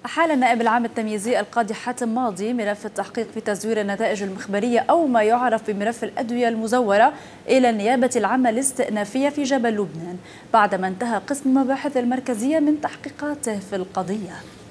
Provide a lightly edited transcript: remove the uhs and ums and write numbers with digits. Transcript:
أحال النائب العام التمييزي القاضي حاتم ماضي ملف التحقيق في تزوير النتائج المخبرية أو ما يعرف بملف الأدوية المزورة إلى النيابة العامة الاستئنافية في جبل لبنان بعدما انتهى قسم المباحث المركزية من تحقيقاته في القضية.